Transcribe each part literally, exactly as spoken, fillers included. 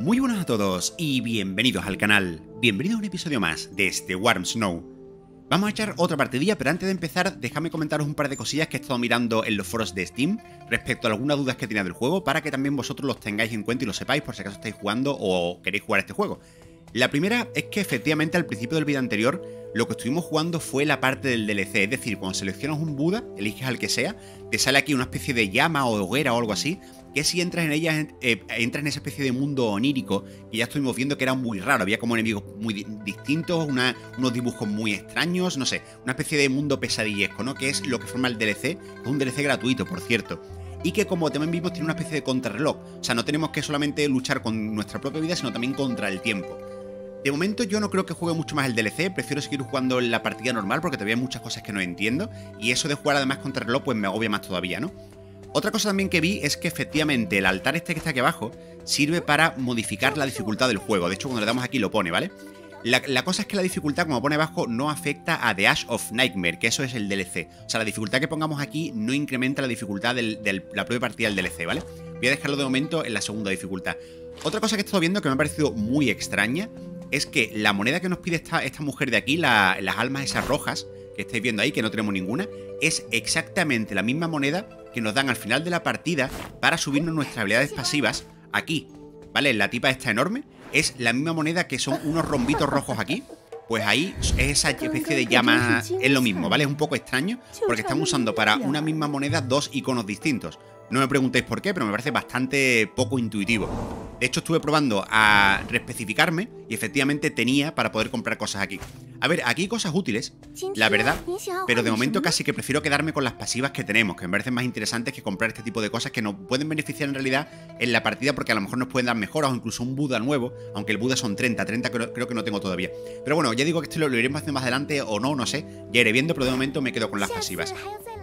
Muy buenas a todos y bienvenidos al canal. Bienvenidos a un episodio más de este Warm Snow. Vamos a echar otra partidilla, pero antes de empezar, dejadme comentaros un par de cosillas que he estado mirando en los foros de Steam respecto a algunas dudas que tenía del juego, para que también vosotros los tengáis en cuenta y lo sepáis por si acaso estáis jugando o queréis jugar este juego. La primera es que efectivamente al principio del vídeo anterior lo que estuvimos jugando fue la parte del D L C, es decir, cuando seleccionas un Buda, eliges al que sea, te sale aquí una especie de llama o hoguera o algo así, que si entras en ella, eh, entras en esa especie de mundo onírico, que ya estuvimos viendo que era muy raro, había como enemigos muy di distintos, una, unos dibujos muy extraños, no sé, una especie de mundo pesadillesco, ¿no? Que es lo que forma el D L C, es un D L C gratuito, por cierto. Y que, como también vimos, tiene una especie de contrarreloj, o sea, no tenemos que solamente luchar con nuestra propia vida, sino también contra el tiempo. De momento yo no creo que juegue mucho más el D L C, prefiero seguir jugando en la partida normal porque todavía hay muchas cosas que no entiendo, y eso de jugar además contra el reloj pues me agobia más todavía, ¿no? Otra cosa también que vi es que efectivamente el altar este que está aquí abajo sirve para modificar la dificultad del juego. De hecho, cuando le damos aquí lo pone, ¿vale? La, la cosa es que la dificultad, como pone abajo, no afecta a The Ash of Nightmare, que eso es el D L C. O sea, la dificultad que pongamos aquí no incrementa la dificultad de la propia partida del D L C, ¿vale? Voy a dejarlo de momento en la segunda dificultad. Otra cosa que he estado viendo que me ha parecido muy extraña es que la moneda que nos pide esta, esta mujer de aquí, la, las almas esas rojas que estáis viendo ahí, que no tenemos ninguna, es exactamente la misma moneda que nos dan al final de la partida para subirnos nuestras habilidades pasivas aquí, ¿vale? La tipa esta enorme es la misma moneda que son unos rombitos rojos aquí. Pues ahí es esa especie de llama, es lo mismo, ¿vale? Es un poco extraño porque están usando para una misma moneda dos iconos distintos. No me preguntéis por qué, pero me parece bastante poco intuitivo. De hecho, estuve probando a reespecificarme y efectivamente tenía para poder comprar cosas aquí. A ver, aquí hay cosas útiles, la verdad, pero de momento casi que prefiero quedarme con las pasivas que tenemos, que me parecen más interesantes que comprar este tipo de cosas que nos pueden beneficiar en realidad en la partida, porque a lo mejor nos pueden dar mejoras o incluso un Buda nuevo, aunque el Buda son treinta, treinta creo, creo que no tengo todavía. Pero bueno, ya digo que esto lo, lo iremos haciendo más adelante o no, no sé, ya iré viendo, pero de momento me quedo con las pasivas.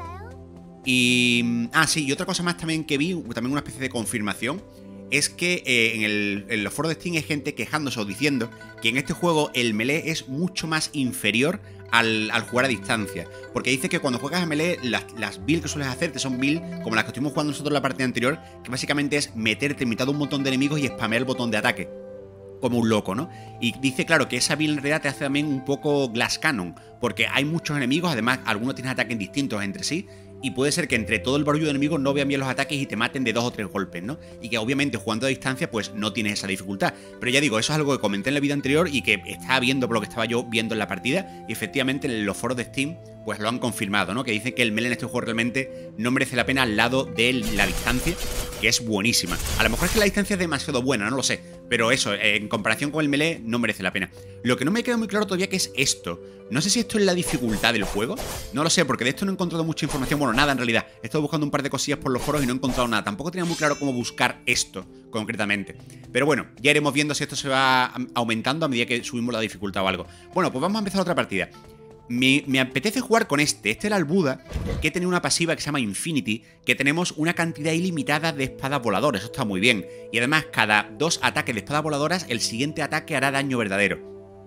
Y... Ah, sí, y otra cosa más también que vi, también una especie de confirmación, es que eh, en, el, en los foros de Steam hay gente quejándose o diciendo que en este juego el melee es mucho más inferior al, al jugar a distancia. Porque dice que cuando juegas a melee, las, las builds que sueles hacerte son builds como las que estuvimos jugando nosotros en la partida anterior, que básicamente es meterte en mitad de un montón de enemigos y spamear el botón de ataque como un loco, ¿no? Y dice, claro, que esa build en realidad te hace también un poco Glass Cannon, porque hay muchos enemigos, además algunos tienen ataques distintos entre sí, y puede ser que entre todo el barullo de enemigos no vean bien los ataques y te maten de dos o tres golpes, ¿no? Y que obviamente jugando a distancia pues no tienes esa dificultad. Pero ya digo, eso es algo que comenté en la vida anterior y que estaba viendo por lo que estaba yo viendo en la partida, y efectivamente en los foros de Steam pues lo han confirmado, ¿no? Que dicen que el melee en este juego realmente no merece la pena al lado de la distancia, que es buenísima. A lo mejor es que la distancia es demasiado buena, no lo sé, pero eso, en comparación con el melee, no merece la pena. Lo que no me queda muy claro todavía que es esto. No sé si esto es la dificultad del juego, no lo sé, porque de esto no he encontrado mucha información. Bueno, nada en realidad, he estado buscando un par de cosillas por los foros y no he encontrado nada. Tampoco tenía muy claro cómo buscar esto, concretamente. Pero bueno, ya iremos viendo si esto se va aumentando a medida que subimos la dificultad o algo. Bueno, pues vamos a empezar otra partida. Me, me apetece jugar con este. Este era el Buda, que tiene una pasiva que se llama Infinity, que tenemos una cantidad ilimitada de espadas voladoras. Eso está muy bien. Y además, cada dos ataques de espadas voladoras, el siguiente ataque hará daño verdadero.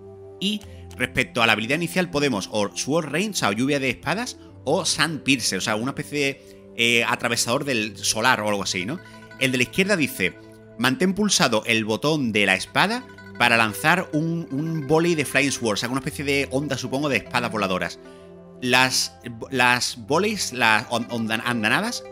Y respecto a la habilidad inicial podemos o Sword Rain, o sea, lluvia de espadas, o Sand Piercer, o sea, una especie de eh, atravesador del solar o algo así, ¿no? El de la izquierda dice, mantén pulsado el botón de la espada para lanzar un, un volley de Flying Sword, o sea, una especie de onda, supongo, de espadas voladoras. Las, las volleys, las andanadas,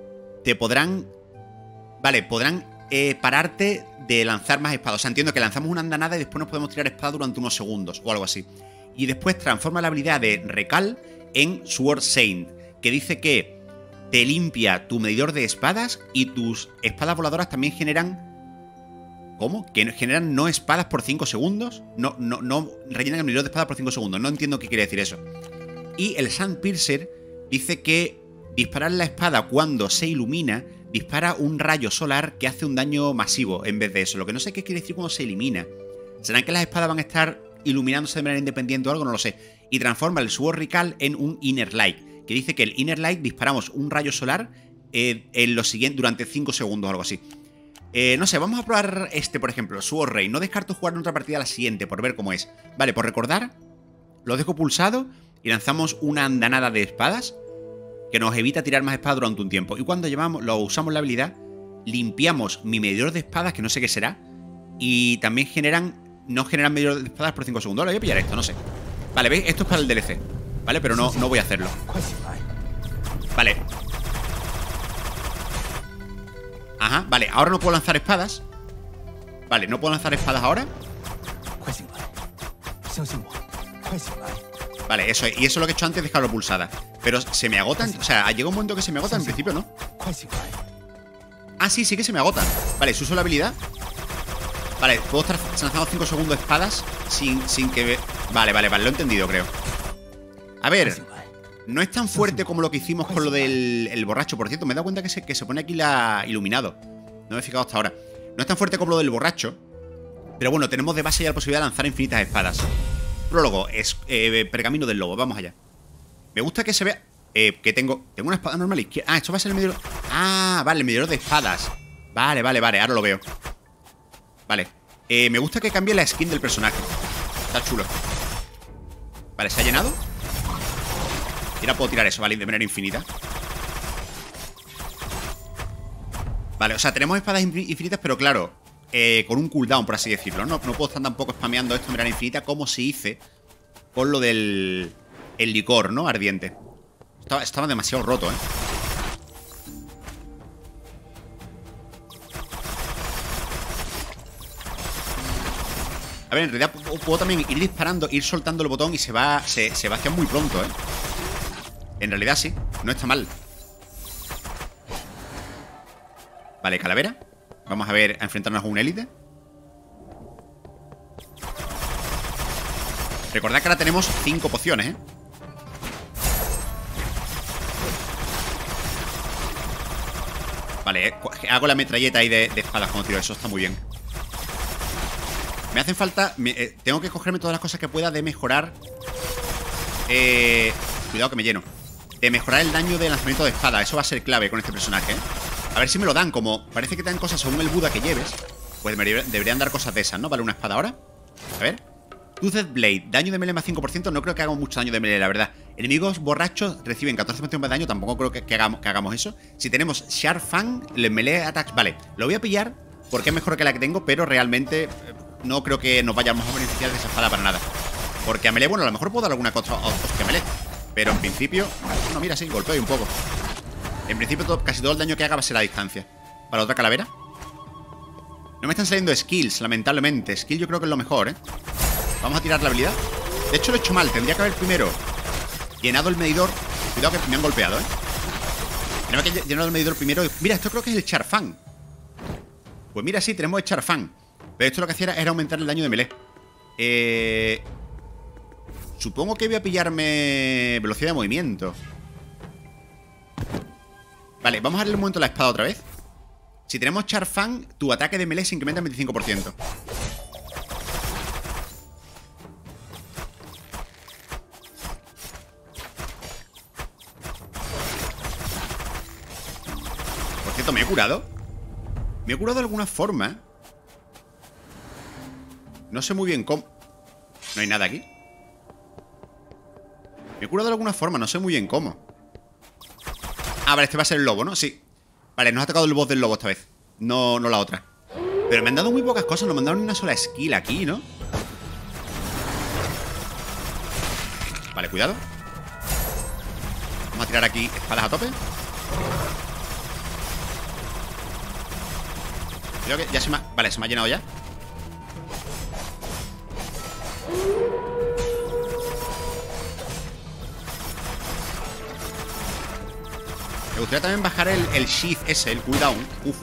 te podrán... Vale, podrán eh, pararte de lanzar más espadas. O sea, entiendo que lanzamos una andanada y después nos podemos tirar espada durante unos segundos o algo así. Y después transforma la habilidad de Recal en Sword Saint, que dice que te limpia tu medidor de espadas y tus espadas voladoras también generan... ¿Cómo? ¿Que generan no espadas por cinco segundos? No, no, no rellenan el medidor de espadas por cinco segundos. No entiendo qué quiere decir eso. Y el Sand Piercer dice que disparar la espada cuando se ilumina dispara un rayo solar que hace un daño masivo en vez de eso. Lo que no sé qué quiere decir cuando se elimina. ¿Serán que las espadas van a estar iluminándose de manera independiente o algo? No lo sé. Y transforma el Sword Recall en un Inner Light, que dice que el Inner Light disparamos un rayo solar eh, en lo siguiente durante cinco segundos o algo así. Eh, no sé, vamos a probar este, por ejemplo, Sword Rain. No descarto jugar en otra partida a la siguiente por ver cómo es. Vale, por recordar, lo dejo pulsado y lanzamos una andanada de espadas que nos evita tirar más espadas durante un tiempo. Y cuando llevamos, lo usamos la habilidad, limpiamos mi medidor de espadas, que no sé qué será, Y también generan... No generan medidor de espadas por cinco segundos. Ahora voy a pillar esto, no sé. Vale, ¿veis? Esto es para el D L C. Vale, pero no, no voy a hacerlo. Vale. Ajá, vale, ahora no puedo lanzar espadas. Vale, no puedo lanzar espadas ahora. Vale, eso es. Y eso es lo que he hecho antes, dejarlo pulsada. Pero se me agotan. O sea, llega un momento que se me agotan. En principio, ¿no? Ah, sí, sí que se me agotan. Vale, si uso la habilidad. Vale, puedo estar lanzando cinco segundos espadas sin, sin que... Vale, vale, vale, lo he entendido, creo. A ver, no es tan fuerte como lo que hicimos con lo del el borracho. Por cierto, me he dado cuenta que se, que se pone aquí la iluminado. No me he fijado hasta ahora. No es tan fuerte como lo del borracho. Pero bueno, tenemos de base ya la posibilidad de lanzar infinitas espadas. Prólogo, es eh, pergamino del lobo, vamos allá. Me gusta que se vea... Eh, que tengo... Tengo una espada normal izquierda. Ah, esto va a ser el medidor... Ah, vale, el medidor de espadas. Vale, vale, vale, ahora lo veo. Vale, eh, me gusta que cambie la skin del personaje. Está chulo. Vale, ¿se ha llenado? Y ahora puedo tirar eso, vale, de manera infinita. Vale, o sea, tenemos espadas infinitas, pero claro, eh, con un cooldown, por así decirlo. No, no puedo estar tampoco spameando esto de manera infinita como si hice con lo del el licor, ¿no? Ardiente. Estaba, estaba demasiado roto, ¿eh? A ver, en realidad puedo también ir disparando, ir soltando el botón y se va se, se va hacia muy pronto, ¿eh? En realidad sí, no está mal. Vale, calavera. Vamos a ver, a enfrentarnos a un élite. Recordad que ahora tenemos cinco pociones, ¿eh? Vale, eh, hago la metralleta ahí de, de espadas cuando tiro eso, está muy bien. Me hacen falta... Me, eh, tengo que cogerme todas las cosas que pueda de mejorar... Eh, cuidado que me lleno. De mejorar el daño de lanzamiento de espada. Eso va a ser clave con este personaje, ¿eh? A ver si me lo dan. Como parece que te dan cosas según el Buda que lleves, pues me deberían dar cosas de esas, ¿no? Vale, una espada ahora. A ver. Toothed Blade. Daño de melee más cinco por ciento. No creo que haga mucho daño de melee, la verdad. Enemigos borrachos reciben catorce por ciento más de daño. Tampoco creo que, que, hagamos, que hagamos eso. Si tenemos Sharp Fang, le melee attacks... Vale, lo voy a pillar porque es mejor que la que tengo, pero realmente... No creo que nos vayamos a beneficiar de esa espada para nada. Porque a melee, bueno, a lo mejor puedo dar alguna cosa que melee. Pero en principio... Bueno, mira, sí, golpeo un poco. En principio todo, casi todo el daño que haga va a ser a distancia. Para otra calavera. No me están saliendo skills, lamentablemente. Skill yo creo que es lo mejor, ¿eh? Vamos a tirar la habilidad. De hecho lo he hecho mal, tendría que haber primero llenado el medidor. Cuidado que me han golpeado, ¿eh? Tenemos que llenar el medidor primero. Mira, esto creo que es el Charfang. Pues mira, sí, tenemos el Charfang. Pero esto lo que hacía era, era aumentar el daño de melee. Eh... Supongo que voy a pillarme velocidad de movimiento. Vale, vamos a darle un momento a la espada otra vez. Si tenemos Charfang, tu ataque de melee se incrementa en veinticinco por ciento. Por cierto, ¿me he curado? ¿Me he curado de alguna forma? No sé muy bien cómo. No hay nada aquí. Me he curado de alguna forma, no sé muy bien cómo. Ah, vale, este va a ser el lobo, ¿no? Sí. Vale, nos ha tocado el boss del lobo esta vez. No, no la otra. Pero me han dado muy pocas cosas, no me han dado ni una sola skill aquí, ¿no? Vale, cuidado. Vamos a tirar aquí espadas a tope. Creo que ya se me ha... Vale, se me ha llenado ya. Me gustaría también bajar el, el shift ese, el cooldown. Uf.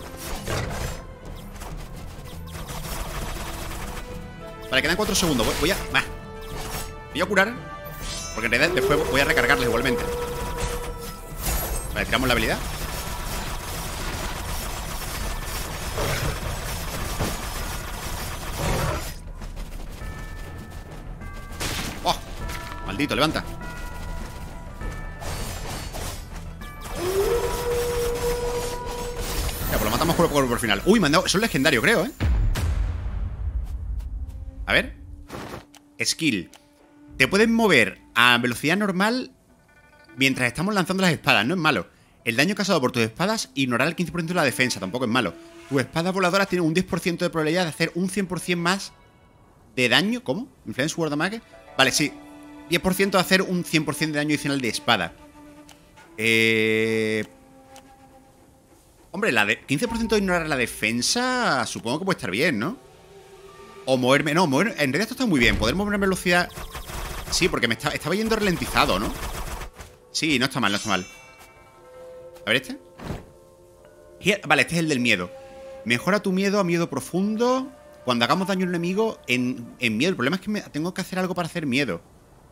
Vale, quedan cuatro segundos. Voy, voy a... Bah. Voy a curar. Porque en realidad después voy a recargarles igualmente. Vale, tiramos la habilidad. ¡Oh! Maldito, levanta. Ya, pues lo matamos por, por, por final. Uy, me han dado... Eso es legendario, creo, ¿eh? A ver. Skill. Te puedes mover a velocidad normal mientras estamos lanzando las espadas. No es malo. El daño causado por tus espadas ignorará el quince por ciento de la defensa. Tampoco es malo. Tus espadas voladoras tienen un diez por ciento de probabilidad de hacer un cien por ciento más de daño. ¿Cómo? Influence Word Damage. Vale, sí. diez por ciento de hacer un cien por ciento de daño adicional de espada. Eh... Hombre, la de quince por ciento de ignorar la defensa, supongo que puede estar bien, ¿no? O moverme... No, mover... en realidad esto está muy bien. Poder moverme a velocidad... Sí, porque me está... estaba yendo ralentizado, ¿no? Sí, no está mal, no está mal. A ver este. Vale, este es el del miedo. Mejora tu miedo a miedo profundo. Cuando hagamos daño a un enemigo en, en miedo. El problema es que me... tengo que hacer algo para hacer miedo.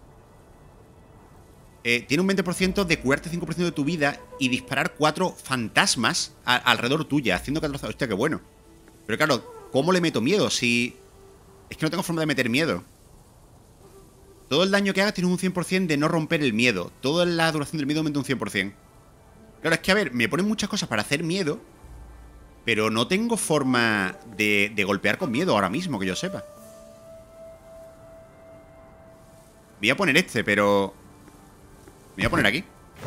Eh, tiene un veinte por ciento de curarte cinco por ciento de tu vida y disparar cuatro fantasmas a, alrededor tuya, haciendo catorce... Hostia, qué bueno. Pero claro, ¿cómo le meto miedo? Si... Es que no tengo forma de meter miedo. Todo el daño que hagas tienes un cien por ciento de no romper el miedo. Toda la duración del miedo aumenta un cien por ciento. Claro, es que a ver, me ponen muchas cosas para hacer miedo, pero no tengo forma de, de golpear con miedo ahora mismo, que yo sepa. Voy a poner este, pero... Me voy a poner aquí.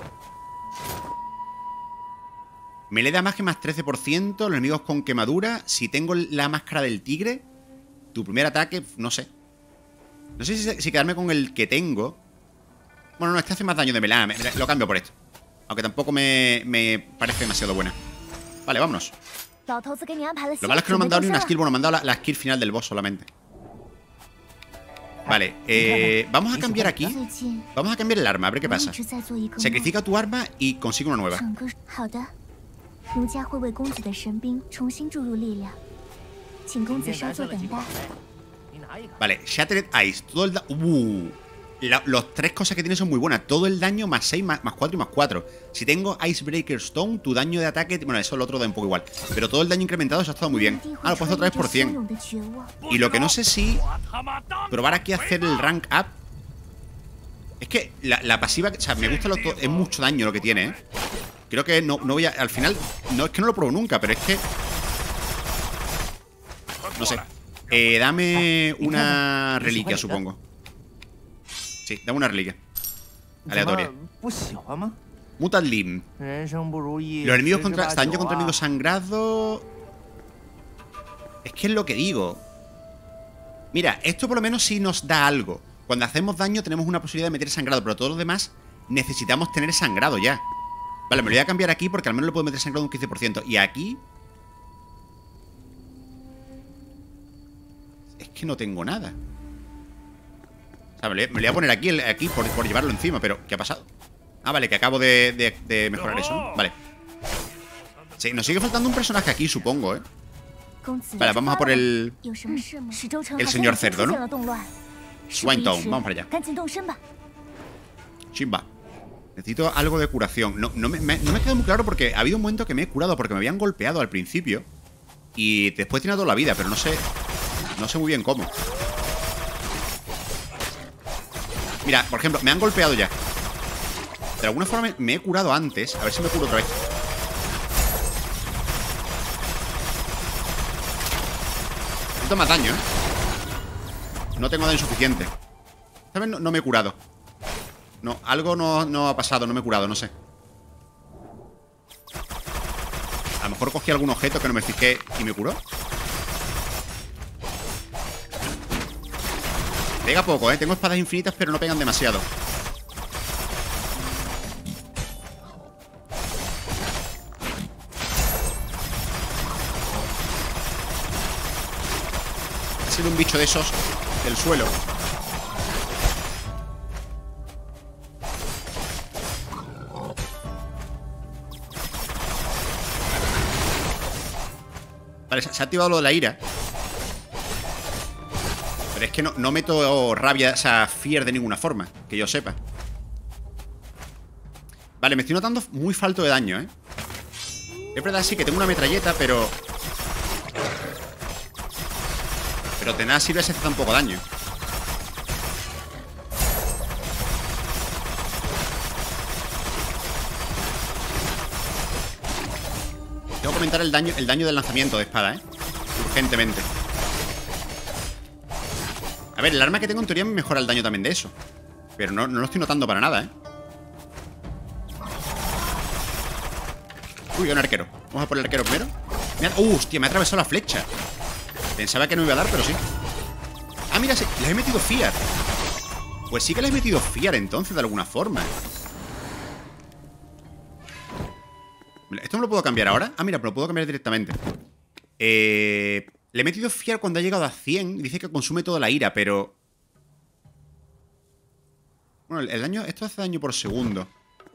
Me le da más que más trece por ciento. Los enemigos con quemadura. Si tengo la máscara del tigre, tu primer ataque, no sé. No sé si, si quedarme con el que tengo. Bueno, no, este hace más daño de melana. Me, lo cambio por esto. Aunque tampoco me, me parece demasiado buena. Vale, vámonos. Lo malo es que no me han dado ni una skill. Bueno, me han dado la, la skill final del boss solamente. Vale, eh, vamos a cambiar aquí. Vamos a cambiar el arma, a ver qué pasa. Sacrifica tu arma y consigue una nueva. Vale, Shattered Ice. Todo el da uh, la, Los tres cosas que tiene son muy buenas. Todo el daño más seis, más, más cuatro y más cuatro. Si tengo Icebreaker Stone, tu daño de ataque... Bueno, eso lo otro da un poco igual. Pero todo el daño incrementado, eso ha estado muy bien. Ah, lo he puesto otra vez por cien. Y lo que no sé si... probar aquí a hacer el rank up. Es que la, la pasiva... O sea, me gusta lo... Es mucho daño lo que tiene, ¿eh? Creo que no, no voy a... Al final... No, es que no lo pruebo nunca, pero es que... No sé. Eh, dame una reliquia, supongo. Sí, dame una reliquia. Aleatoria. Mutant Limb. Los enemigos contra... daño contra enemigos sangrados. Es que es lo que digo. Mira, esto por lo menos sí nos da algo. Cuando hacemos daño tenemos una posibilidad de meter sangrado, pero todos los demás necesitamos tener sangrado ya. Vale, me lo voy a cambiar aquí porque al menos le puedo meter sangrado un quince por ciento. Y aquí... Es que no tengo nada. O sea, me lo voy a poner aquí, aquí por, por llevarlo encima, pero ¿qué ha pasado? Ah, vale, que acabo de, de, de mejorar eso, ¿no? Vale. Sí, nos sigue faltando un personaje aquí, supongo, ¿eh? Vale, vamos a por el... El señor cerdo, ¿no? Swinetown, vamos para allá. Chimba. Necesito algo de curación. No, no, me, me, no me queda muy claro porque ha habido un momento que me he curado porque me habían golpeado al principio. Y después tiene toda la vida, pero no sé... No sé muy bien cómo. Mira, por ejemplo, me han golpeado ya. De alguna forma me, me he curado antes. A ver si me curo otra vez. Necesito más daño, ¿eh? No tengo daño suficiente. Esta vez no, no me he curado. No, algo no, no ha pasado, no me he curado, no sé. A lo mejor cogí algún objeto que no me fijé y me curó. Pega poco, ¿eh? Tengo espadas infinitas, pero no pegan demasiado. Ha sido un bicho de esos del suelo. Vale, se ha activado lo de la ira. Pero es que no, no meto rabia, o sea, fear de ninguna forma, que yo sepa. Vale, me estoy notando muy falto de daño, ¿eh? Es verdad, sí, que tengo una metralleta, pero... Pero de nada sirve si hace tan poco daño. Tengo que aumentar el daño, el daño del lanzamiento de espada, ¿eh? Urgentemente. A ver, el arma que tengo en teoría me mejora el daño también de eso. Pero no, no lo estoy notando para nada, ¿eh? Uy, un arquero. Vamos a por el arquero primero. Me ha... ¡Uh, hostia! Me ha atravesado la flecha. Pensaba que no me iba a dar, pero sí. Ah, mira, sí, les he metido Fear. Pues sí que les he metido Fear entonces, de alguna forma. ¿Esto no lo puedo cambiar ahora? Ah, mira, pero lo puedo cambiar directamente. Eh... Le he metido Fear cuando ha llegado a cien. Y dice que consume toda la ira, pero... Bueno, el daño... Esto hace daño por segundo.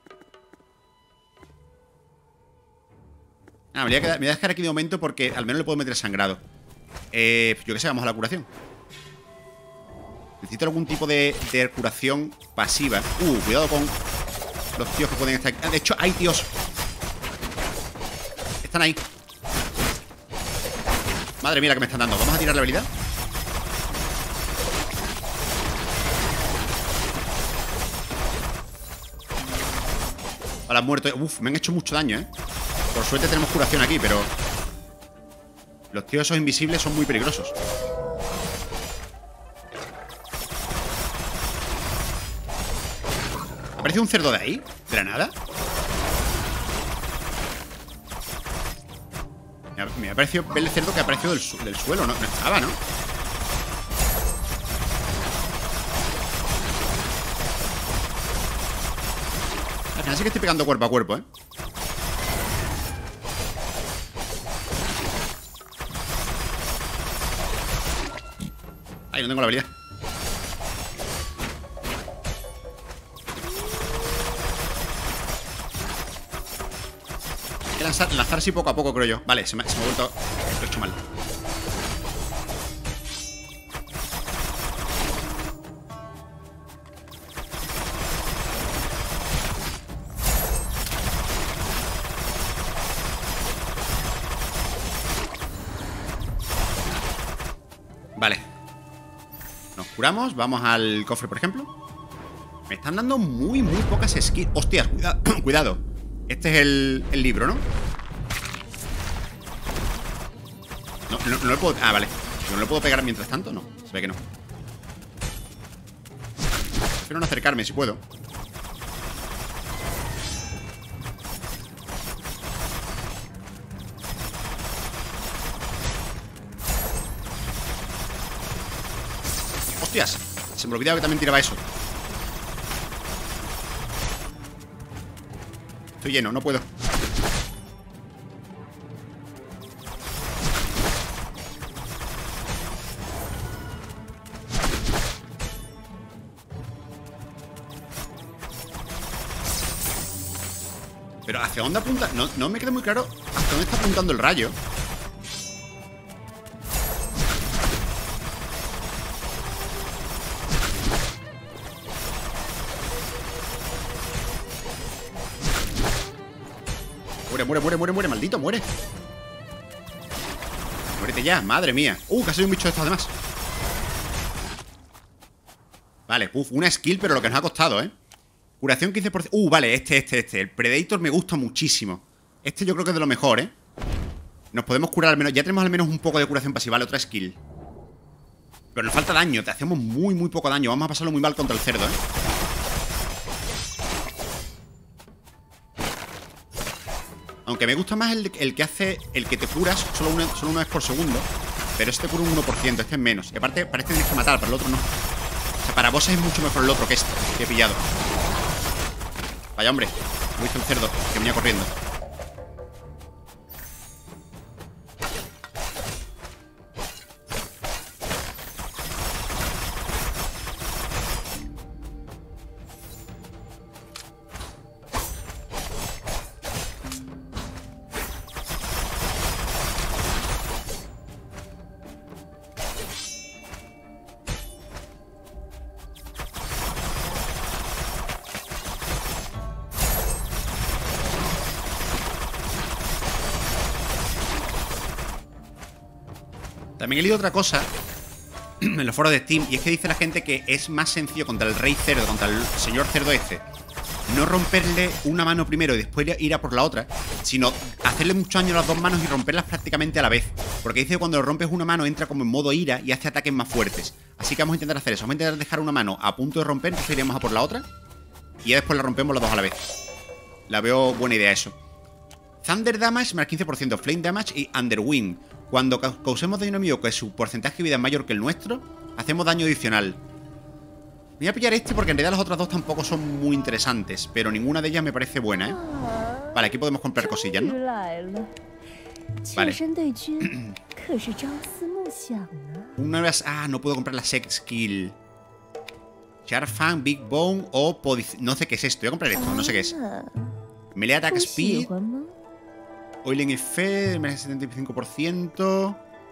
Ah, me voy a, quedar, me voy a dejar aquí de momento porque al menos le puedo meter sangrado. Eh, yo qué sé, vamos a la curación. Necesito algún tipo de, de curación pasiva. Uh, cuidado con los tíos que pueden estar aquí. Ah, de hecho, hay tíos. Están ahí. Madre mía, la que me están dando. Vamos a tirar la habilidad. Ahora han muerto. Uf, me han hecho mucho daño, eh. Por suerte tenemos curación aquí, pero... Los tíos esos invisibles son muy peligrosos. ¿Ha aparecido un cerdo de ahí? ¿De la nada? Me ha parecido ver el cerdo que ha aparecido del, su del suelo. No, no estaba, ¿no? Al final sí que estoy pegando cuerpo a cuerpo, ¿eh? Ay, no tengo la habilidad. Hay que lanzar, lanzar así poco a poco, creo yo. Vale, se me, se me ha vuelto... Lo he hecho mal. Vale. Nos curamos, vamos al cofre, por ejemplo. Me están dando muy, muy pocas skills. Hostias, cuida cuidado. Este es el, el libro, ¿no? No, no, no le puedo... Ah, vale. ¿No le puedo pegar mientras tanto? No, se ve que no. Prefiero no acercarme si puedo. ¡Hostias! Se me olvidaba que también tiraba eso. Estoy lleno, no puedo. Pero ¿hacia dónde apunta? No, no me queda muy claro hacia dónde está apuntando el rayo. Muere, muere, muere, muere, muere, maldito, muere. Muérete ya, madre mía. Uh, casi un bicho de estos además. Vale, uff, una skill, pero lo que nos ha costado, ¿eh? Curación quince por ciento. Uh, vale, este, este, este. El Predator me gusta muchísimo. Este yo creo que es de lo mejor, ¿eh? Nos podemos curar al menos. Ya tenemos al menos un poco de curación pasiva. Vale, otra skill. Pero nos falta daño. Te hacemos muy, muy poco daño. Vamos a pasarlo muy mal contra el cerdo, ¿eh? Aunque me gusta más el, el que hace... El que te curas solo una, solo una vez por segundo. Pero este cura un uno por ciento. Este es menos. Y aparte parece que tienes que matar, pero el otro no. O sea, para bosses es mucho mejor el otro que este que he pillado. Vaya, hombre. Lo hizo el cerdo que venía corriendo. También he leído otra cosa en los foros de Steam, y es que dice la gente que es más sencillo contra el rey cerdo, contra el señor cerdo este, no romperle una mano primero y después ir a por la otra, sino hacerle mucho daño a las dos manos y romperlas prácticamente a la vez. Porque dice que cuando rompes una mano entra como en modo ira y hace ataques más fuertes. Así que vamos a intentar hacer eso. Vamos a intentar dejar una mano a punto de romper, entonces iremos a por la otra y ya después la rompemos las dos a la vez. La veo buena idea eso. Thunder Damage más quince por ciento, Flame Damage y Underwing. Cuando ca causemos daño a un enemigo que su porcentaje de vida es mayor que el nuestro, hacemos daño adicional. Voy a pillar este porque en realidad las otras dos tampoco son muy interesantes, pero ninguna de ellas me parece buena, ¿eh? Vale, aquí podemos comprar cosillas, ¿no? Vale. Una vez... Ah, no puedo comprar la Sex Skill. Charfang, Big Bone o Podic... No sé qué es esto, voy a comprar esto, no sé qué es. Melee Attack Speed. Oiling Effect, melee setenta y cinco por ciento.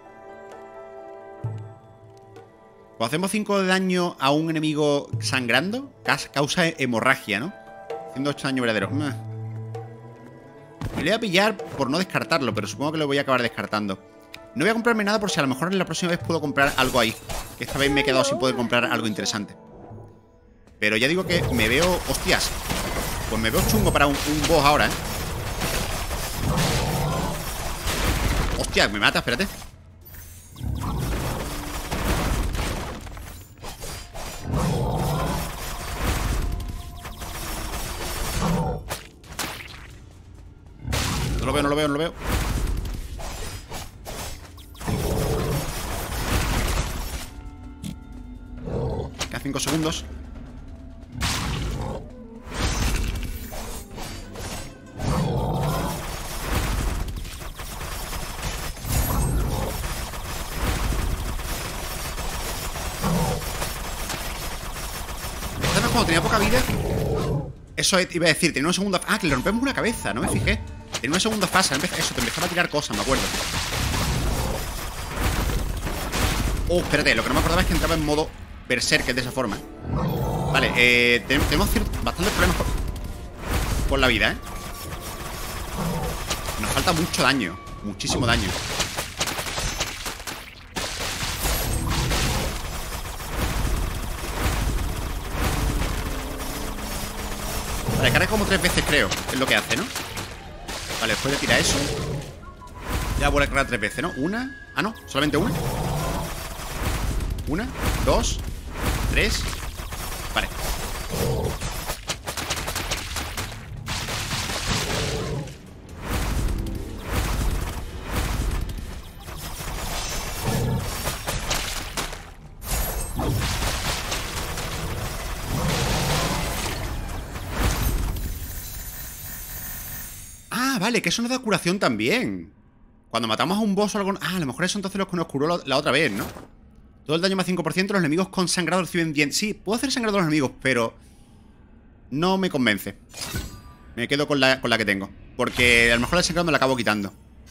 Cuando hacemos cinco de daño a un enemigo sangrando, causa hemorragia, ¿no? Haciendo ocho daño verdadero. Me lo voy a pillar por no descartarlo, pero supongo que lo voy a acabar descartando. No voy a comprarme nada por si a lo mejor en la próxima vez puedo comprar algo ahí. Que esta vez me he quedado sin poder comprar algo interesante. Pero ya digo que me veo... Hostias. Pues me veo chungo para un, un boss ahora, ¿eh? Hostia, me mata, espérate. No lo veo, no lo veo, no lo veo. Quedan cinco segundos. Cuando tenía poca vida. Eso iba a decir, tenía una segunda... Ah, que le rompemos una cabeza, no me fijé. Tenía una segunda fase, eso, te empezaba a tirar cosas, me acuerdo. Oh, espérate, lo que no me acordaba es que entraba en modo berserker de esa forma. Vale, eh, tenemos bastantes problemas con, con la vida, ¿eh? Nos falta mucho daño, muchísimo daño. Vale, carga como tres veces, creo. Es lo que hace, ¿no? Vale, después de tirar eso ya vuelve a cargar tres veces, ¿no? Una. Ah, no, solamente una. Una, dos, tres. Vale. Ah, vale, que eso nos da curación también. Cuando matamos a un boss o algo... Ah, a lo mejor eso entonces lo que nos curó la otra vez, ¿no? Todo el daño más cinco por ciento, los enemigos con sangrado reciben diez. Sí, puedo hacer sangrado a los enemigos, pero no me convence. Me quedo con la, con la que tengo, porque a lo mejor el sangrado me lo acabo quitando.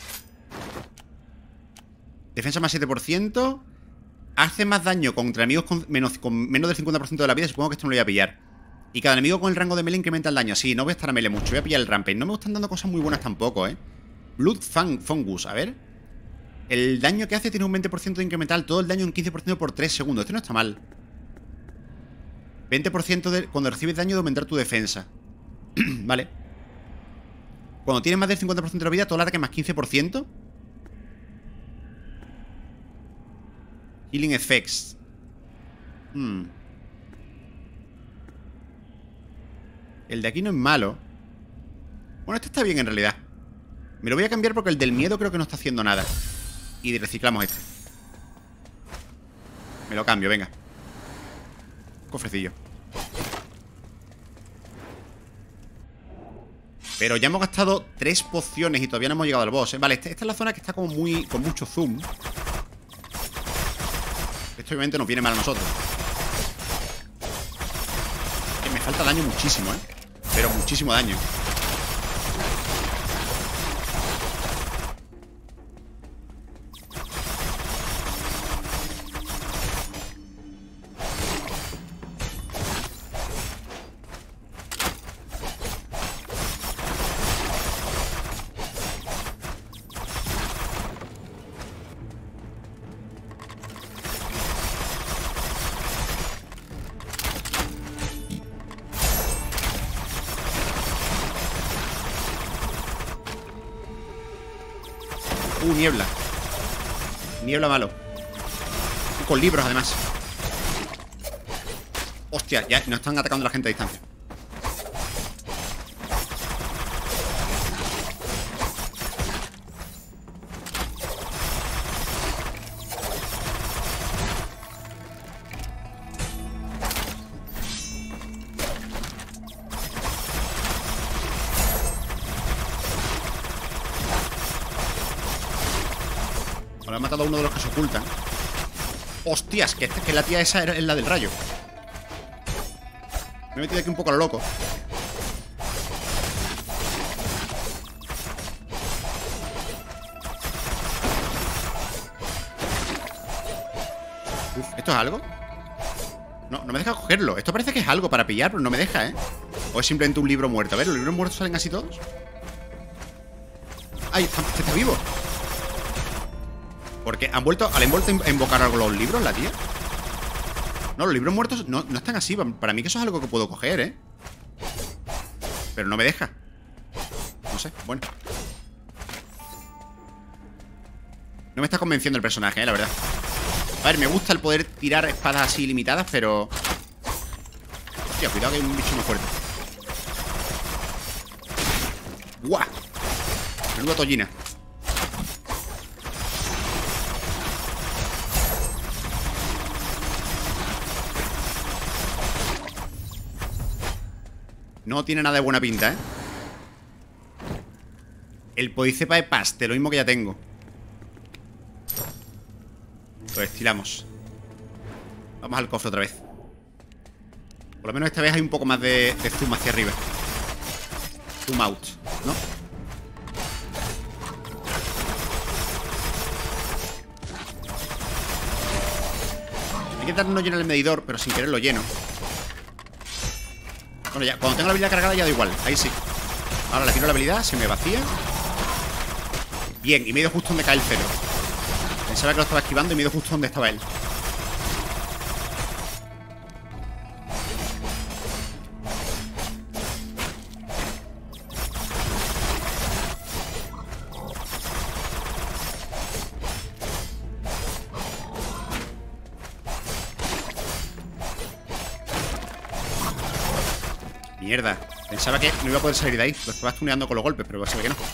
Defensa más siete por ciento. Hace más daño contra enemigos con menos, con menos del cincuenta por ciento de la vida. Supongo que esto no lo voy a pillar. Y cada enemigo con el rango de melee incrementa el daño. Sí, no voy a estar a melee mucho, voy a pillar el Rampage. No me están dando cosas muy buenas tampoco, ¿eh? Blood Fang Fungus, a ver. El daño que hace tiene un veinte por ciento de incremental. Todo el daño un quince por ciento por tres segundos. Esto no está mal. veinte por ciento de, cuando recibes daño de aumentar tu defensa. Vale. Cuando tienes más del cincuenta por ciento de la vida, todo el ataque más quince por ciento. Healing Effects. Hmm. El de aquí no es malo. Bueno, este está bien en realidad. Me lo voy a cambiar porque el del miedo creo que no está haciendo nada. Y reciclamos este. Me lo cambio, venga. Cofrecillo. Pero ya hemos gastado tres pociones y todavía no hemos llegado al boss, ¿eh? Vale, esta, esta es la zona que está como muy... con mucho zoom. Esto obviamente nos viene mal a nosotros. Que me falta daño muchísimo, ¿eh? Pero muchísimo daño. Uh, niebla. Niebla malo. Y con libros, además. Hostia, ya nos están atacando la gente a distancia. Vale, ha matado a uno de los que se ocultan. ¡Hostias! Que, que la tía esa es la del rayo. Me he metido aquí un poco a lo loco. Uf, ¿esto es algo? No, no me deja cogerlo. Esto parece que es algo para pillar, pero no me deja, ¿eh? O es simplemente un libro muerto. A ver, ¿los libros muertos salen así todos? ¡Ay! Está, está vivo. Porque han vuelto, ¿han vuelto a invocar algo los libros, la tía? No, los libros muertos no, no están así. Para mí que eso es algo que puedo coger, ¿eh? Pero no me deja. No sé, bueno. No me está convenciendo el personaje, ¿eh? La verdad. A ver, me gusta el poder tirar espadas así limitadas, pero... Hostia, cuidado que hay un bicho más fuerte. ¡Guau! Menuda tollina. No tiene nada de buena pinta, ¿eh? El podicepa de paste, lo mismo que ya tengo. Lo estiramos. Vamos al cofre otra vez. Por lo menos esta vez hay un poco más de, de zoom hacia arriba. Zoom out, ¿no? Hay que intentar no llenar el medidor, pero sin querer lo lleno. Bueno, ya, cuando tengo la habilidad cargada ya da igual. Ahí sí. Ahora le tiro la habilidad, se me vacía. Bien, y me he ido justo donde cae el cero. Pensaba que lo estaba esquivando y me he ido justo donde estaba él. Mierda. Pensaba que no iba a poder salir de ahí. Lo estaba stuneando con los golpes, pero se ve que no.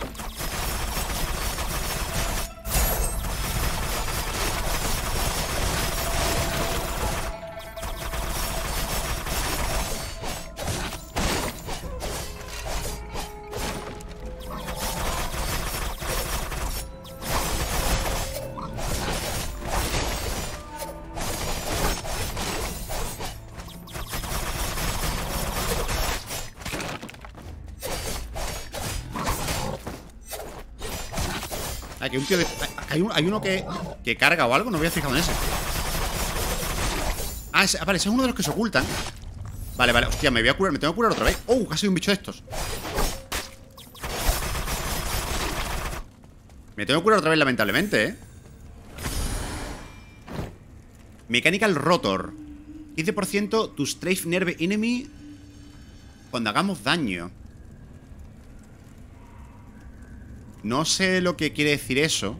Aquí hay un tío de... Hay, un, hay uno que, que carga o algo. No me había fijado en ese. Ah, ese, vale, ese es uno de los que se ocultan. Vale, vale, hostia, me voy a curar. Me tengo que curar otra vez. Oh, casi un bicho de estos. Me tengo que curar otra vez, lamentablemente, eh Mechanical Rotor. quince por ciento to strafe nerve enemy cuando hagamos daño. No sé lo que quiere decir eso.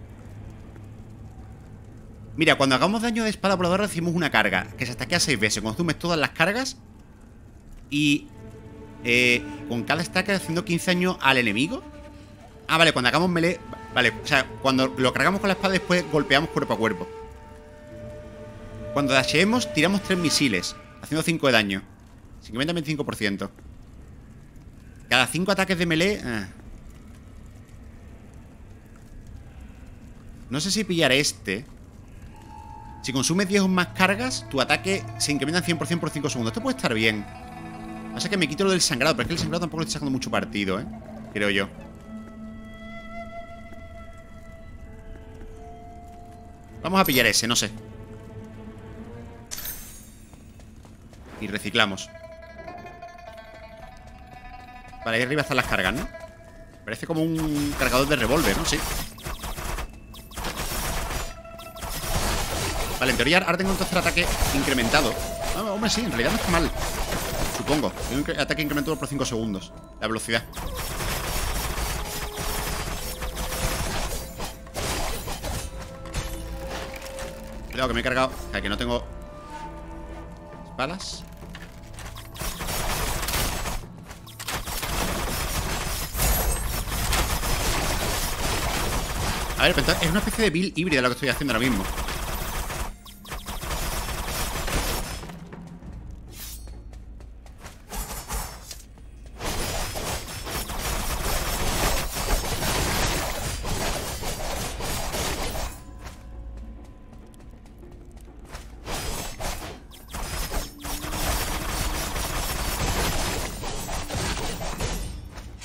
Mira, cuando hagamos daño de espada voladora recibimos una carga que se ataquea seis veces. Consumes todas las cargas. Y eh, con cada stack haciendo quince daño al enemigo. Ah, vale, cuando hagamos melee. Vale, o sea, cuando lo cargamos con la espada, después golpeamos cuerpo a cuerpo. Cuando dasheemos, tiramos tres misiles, haciendo cinco de daño. Se incrementa veinticinco por ciento. Cada cinco ataques de melee. Ah. No sé si pillar este. Si consumes diez o más cargas, tu ataque se incrementa en cien por ciento por cinco segundos. Esto puede estar bien. Pasa que me quito lo del sangrado, pero es que el sangrado tampoco le estoy sacando mucho partido, ¿eh? Creo yo. Vamos a pillar ese, no sé. Y reciclamos. Vale, ahí arriba están las cargas, ¿no? Parece como un cargador de revólver, ¿no? Sí. Vale, en teoría ahora tengo un tercer ataque incrementado. No, hombre, sí, en realidad no está mal. Supongo. Tengo un ataque incrementado por cinco segundos. La velocidad. Cuidado que me he cargado. O sea, que no tengo espadas. A ver, pero es una especie de build híbrida lo que estoy haciendo ahora mismo.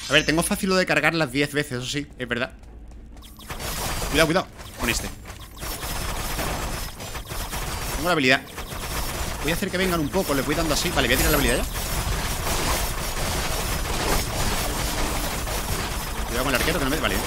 A ver, tengo fácil lo de cargar las diez veces, eso sí, es verdad. Cuidado, cuidado con este. Tengo la habilidad. Voy a hacer que vengan un poco, les voy dando así. Vale, voy a tirar la habilidad ya. Cuidado con el arquero que no me... Vale.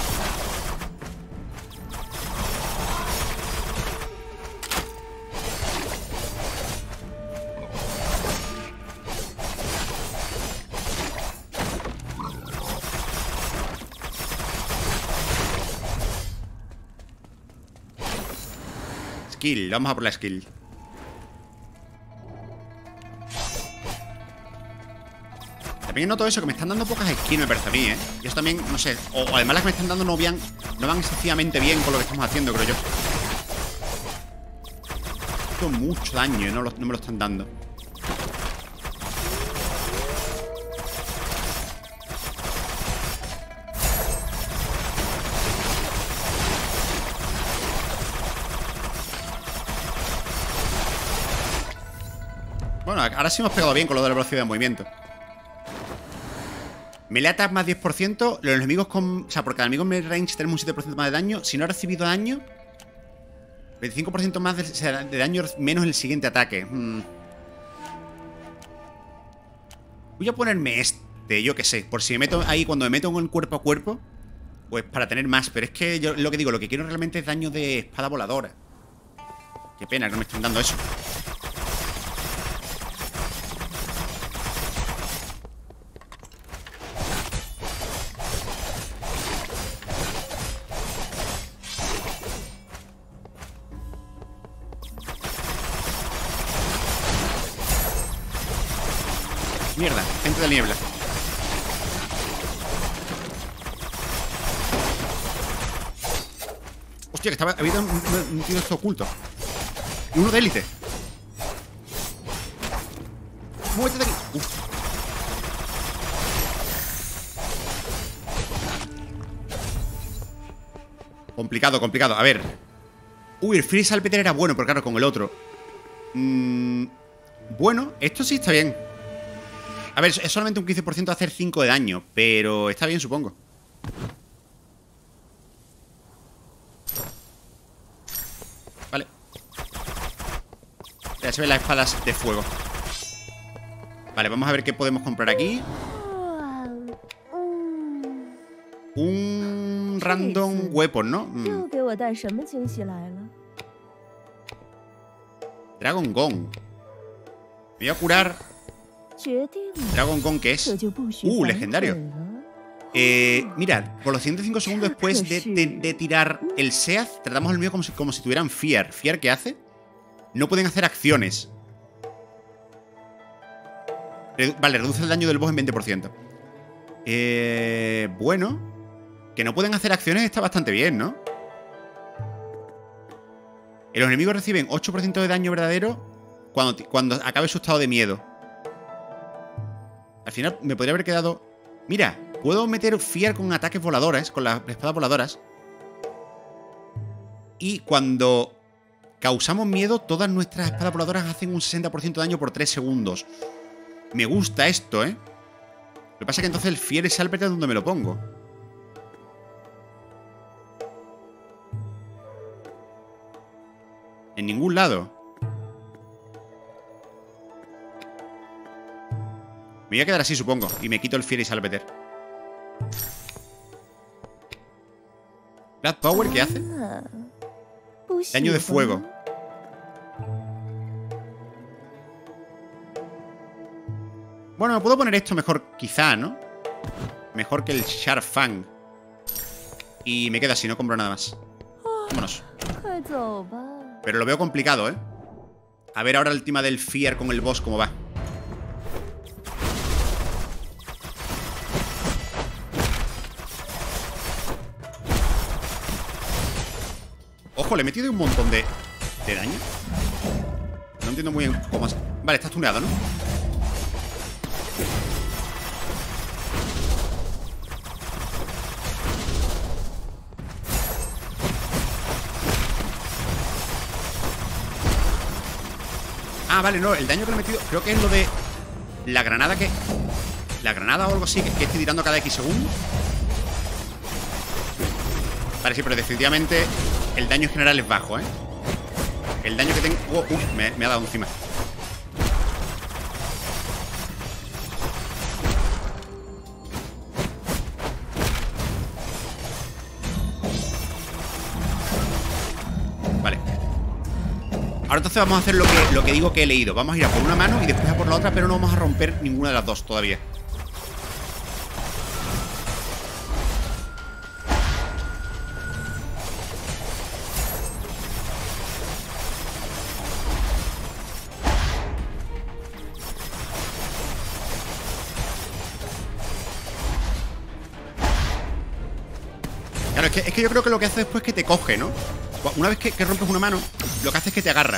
Skill, vamos a por la skill. También noto eso, que me están dando pocas skills, me parece a mí, ¿eh? Y eso también, no sé, o, o además las que me están dando no van, no van excesivamente bien con lo que estamos haciendo, creo yo. Esto es mucho daño, ¿eh? no, lo, no me lo están dando. Bueno, ahora sí hemos pegado bien con lo de la velocidad de movimiento. Melee attack más diez por ciento. Los enemigos con... O sea, por cada enemigo en melee range tenemos un siete por ciento más de daño. Si no ha recibido daño, veinticinco por ciento más de, o sea, de daño menos el siguiente ataque. Hmm. Voy a ponerme este, yo qué sé. Por si me meto ahí, cuando me meto en el cuerpo a cuerpo, pues para tener más. Pero es que yo lo que digo, lo que quiero realmente es daño de espada voladora. Qué pena que no me estén dando eso. Mierda, gente de niebla. Hostia, que estaba... Había un, un, un tío esto oculto. Y uno de élite. Muévete de aquí. Uf. Complicado, complicado. A ver. Uy, el Free Salpeter era bueno, pero claro, con el otro. Mm, bueno, esto sí está bien. A ver, es solamente un quince por ciento hacer cinco de daño, pero está bien, supongo. Vale. Ya se ven las espadas de fuego. Vale, vamos a ver qué podemos comprar aquí. Un random weapon, ¿no? Mm. Dragon Gong. Me voy a curar. Dragon Gong, ¿qué es? Uh, legendario. Eh, mira, por los ciento cinco segundos después de, de, de tirar el Seath, tratamos el mío como si, como si tuvieran Fear. ¿Fear qué hace? No pueden hacer acciones. Redu vale, reduce el daño del boss en veinte por ciento. Eh, bueno, que no pueden hacer acciones está bastante bien, ¿no? Y los enemigos reciben ocho por ciento de daño verdadero cuando, cuando acabe su estado de miedo. Al final me podría haber quedado... Mira, puedo meter Fear con ataques voladores, con las espadas voladoras. Y cuando causamos miedo, todas nuestras espadas voladoras hacen un sesenta por ciento de daño por tres segundos. Me gusta esto, ¿eh? Lo que pasa es que entonces el Fear Salpeter, ¿dónde me lo pongo? En ningún lado. Me voy a quedar así, supongo. Y me quito el Fear Salpeter. Blood Power, ¿qué hace? Daño de fuego. Bueno, me puedo poner esto mejor, quizá, ¿no? Mejor que el Sharp Fang. Y me queda así, no compro nada más. Vámonos. Pero lo veo complicado, ¿eh? A ver ahora el tema del Fear con el boss, cómo va. Ojo, le he metido un montón de, de daño. No entiendo muy bien cómo es. Vale, está stuneado, ¿no? Ah, vale, no, el daño que le he metido creo que es lo de la granada que... la granada o algo así que, que estoy tirando cada X segundos. Vale, sí, pero definitivamente el daño general es bajo, ¿eh? El daño que tengo... Oh, uy, me, me ha dado encima. Vale. Ahora entonces vamos a hacer lo que, lo que digo que he leído. Vamos a ir a por una mano y después a por la otra, pero no vamos a romper ninguna de las dos todavía. Claro, es que, es que yo creo que lo que hace después es que te coge, ¿no? Una vez que, que rompes una mano, lo que hace es que te agarra.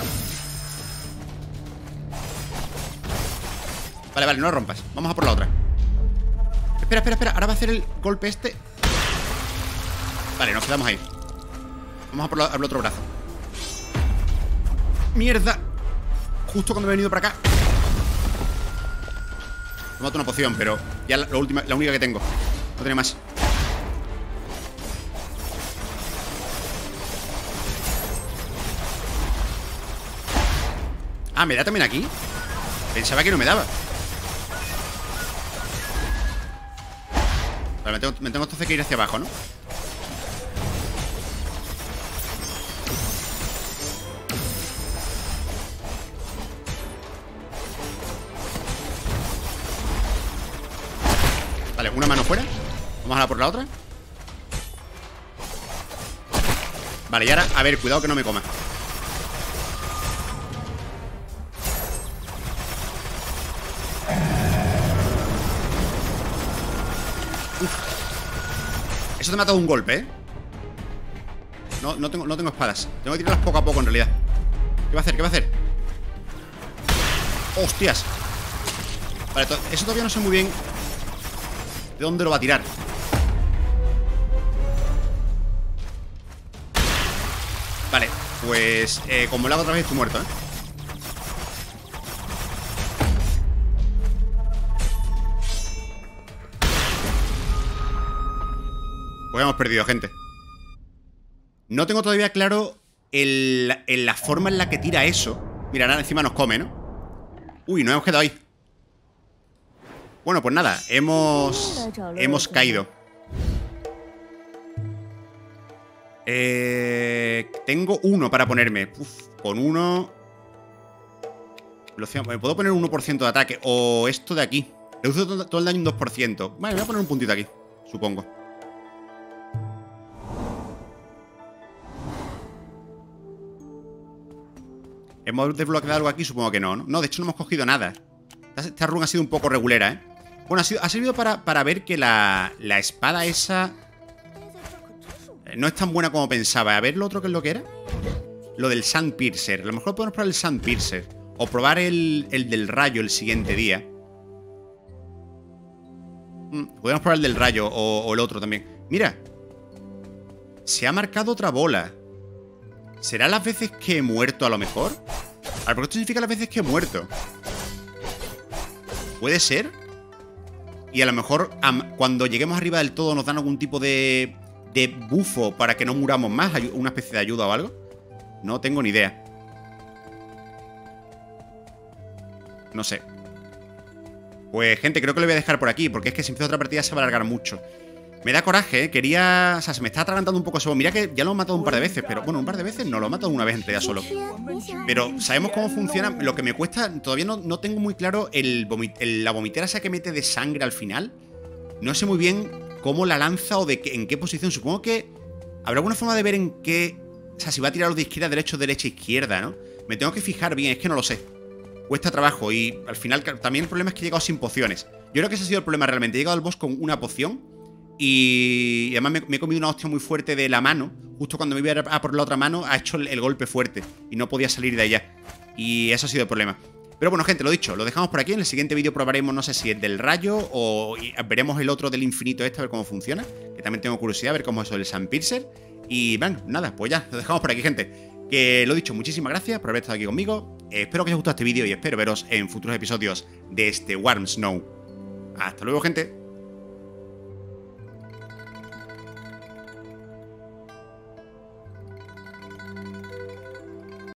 Vale, vale, no lo rompas. Vamos a por la otra. Espera, espera, espera. Ahora va a hacer el golpe este. Vale, nos quedamos ahí. Vamos a por, la, a por el otro brazo. ¡Mierda! Justo cuando he venido para acá. Me mato una poción, pero ya la, la, última, la única que tengo. No tiene más. Ah, ¿me da también aquí? Pensaba que no me daba. Vale, me tengo, me tengo entonces que ir hacia abajo, ¿no? Vale, una mano fuera. Vamos a la por la otra. Vale, y ahora, a ver, cuidado que no me coma. Eso te mata de un golpe, ¿eh? No, no, tengo, no tengo espadas. Tengo que tirarlas poco a poco, en realidad. ¿Qué va a hacer? ¿Qué va a hacer? ¡Hostias! Vale, eso todavía no sé muy bien de dónde lo va a tirar. Vale, pues eh, como lo hago otra vez estoy muerto, ¿eh? Pues hemos perdido, gente. No tengo todavía claro el, el, la forma en la que tira eso. Mira, nada, encima nos come, ¿no? Uy, nos hemos quedado ahí. Bueno, pues nada, hemos Hemos caído. eh, Tengo uno para ponerme. Uf, con uno ¿me puedo poner un uno por ciento de ataque? O esto de aquí. Reduce todo el daño un dos por ciento. Vale, voy a poner un puntito aquí, supongo. ¿Hemos desbloqueado algo aquí? Supongo que no, ¿no? No, de hecho no hemos cogido nada. Esta run ha sido un poco regulera, ¿eh? Bueno, ha, sido, ha servido para, para ver que la, la espada esa no es tan buena como pensaba. A ver lo otro que es lo que era. Lo del Sandpiercer. A lo mejor podemos probar el Sandpiercer. O probar el, el del rayo el siguiente día. Mm, podemos probar el del rayo o, o el otro también. Mira. Se ha marcado otra bola. ¿Será las veces que he muerto a lo mejor? A ver, porque esto significa las veces que he muerto. ¿Puede ser? Y a lo mejor cuando lleguemos arriba del todo nos dan algún tipo de, de bufo para que no muramos más. Una especie de ayuda o algo. No tengo ni idea. No sé. Pues gente, creo que lo voy a dejar por aquí, porque es que si empiezo otra partida se va a alargar mucho. Me da coraje, ¿eh? Quería... O sea, se me está atragantando un poco eso. Mira que ya lo he matado un par de veces, pero... Bueno, un par de veces no, lo he matado una vez en realidad solo. Pero sabemos cómo funciona. Lo que me cuesta... Todavía no, no tengo muy claro el, vomit, el la vomitera esa que mete de sangre al final. No sé muy bien cómo la lanza o de qué, en qué posición. Supongo que... Habrá alguna forma de ver en qué... O sea, si va a tirarlo de izquierda a derecha, derecha, izquierda, ¿no? Me tengo que fijar bien, es que no lo sé. Cuesta trabajo y al final también el problema es que he llegado sin pociones. Yo creo que ese ha sido el problema realmente. He llegado al boss con una poción... Y además me, me he comido una hostia muy fuerte de la mano. Justo cuando me iba a por la otra mano ha hecho el, el golpe fuerte y no podía salir de allá. Y eso ha sido el problema. Pero bueno, gente, lo dicho, lo dejamos por aquí. En el siguiente vídeo probaremos, no sé si es del rayo o veremos el otro del infinito este, a ver cómo funciona. Que también tengo curiosidad, a ver cómo es eso del Sandpiercer. Y bueno, nada, pues ya, lo dejamos por aquí, gente. Que lo dicho, muchísimas gracias por haber estado aquí conmigo. eh, Espero que os haya gustado este vídeo y espero veros en futuros episodios de este Warm Snow. Hasta luego, gente.